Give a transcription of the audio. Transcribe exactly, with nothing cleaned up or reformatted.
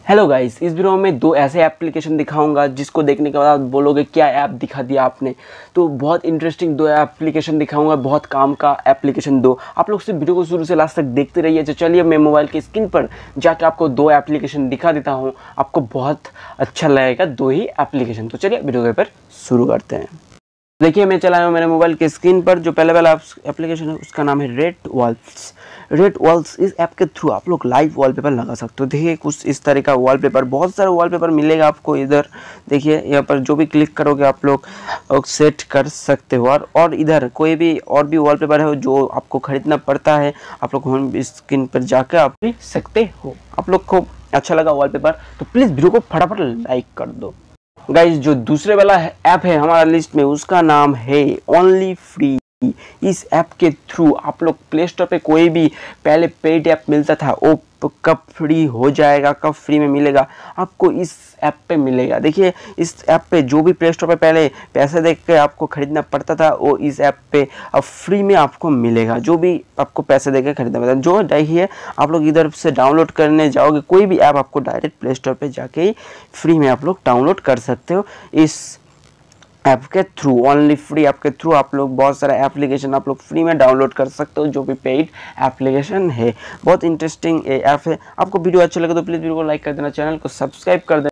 Hello guys, इस video में दो ऐसे एप्लीकेशन दिखाऊंगा जिसको देखने के बाद आप बोलोगे क्या ऐप दिखा दिया आपने। तो बहुत इंटरेस्टिंग दो एप्लीकेशन दिखाऊंगा, बहुत काम का एप्लीकेशन दो। आप लोग सिर्फ वीडियो को शुरू से लास्ट तक देखते रहिए। तो चलिए मैं मोबाइल की स्क्रीन पर जाकर आपको दो एप्लीकेशन दिखा देता हूँ, आपको बहुत अच्छा लगेगा दो ही एप्लीकेशन। तो चलिए वीडियो के पर शुरू करते हैं। देखिए मैं चलाया हूँ मेरे मोबाइल की स्क्रीन पर। जो पहले वाला एप्लीकेशन है उसका नाम है रेड वॉल्स। रेड वॉल्स इस ऐप के थ्रू आप लोग लाइव वॉलपेपर लगा सकते हो। देखिए कुछ इस तरह का वॉलपेपर, बहुत सारे वॉलपेपर मिलेगा आपको इधर। देखिए यहाँ पर जो भी क्लिक करोगे आप लोग सेट कर सकते हो। और और इधर कोई भी और भी वॉलपेपर है जो आपको खरीदना पड़ता है, आप लोग होम स्क्रीन पर जाकर आप खरीद सकते हो। आप लोग को अच्छा लगा वॉलपेपर तो प्लीज़ वीडियो को फटाफट लाइक कर दो। गाइज जो दूसरे वाला ऐप है हमारा लिस्ट में उसका नाम है ओनली फ्री। इस ऐप के थ्रू आप लोग प्ले स्टोर पे कोई भी पहले पेड ऐप मिलता था वो कब फ्री हो जाएगा, कब फ्री में मिलेगा, आपको इस ऐप पे मिलेगा। देखिए इस ऐप पे जो भी प्ले स्टोर पे पहले पैसे दे के आपको खरीदना पड़ता था वो इस ऐप पे अब फ्री में आपको मिलेगा। जो भी आपको पैसे दे के खरीदना पड़ता है, जो देखिए आप लोग इधर से डाउनलोड करने जाओगे कोई भी ऐप आपको डायरेक्ट प्ले स्टोर पे जाके ही फ्री में आप लोग डाउनलोड कर सकते हो। इस ऐप के थ्रू ओनली फ्री ऐप के थ्रू आप लोग बहुत सारा एप्लीकेशन आप लोग फ्री में डाउनलोड कर सकते हो, जो भी पेड एप्लीकेशन है। बहुत इंटरेस्टिंग ऐप है। आपको वीडियो अच्छा लगे तो प्लीज़ वीडियो को लाइक कर देना, चैनल को सब्सक्राइब कर देना।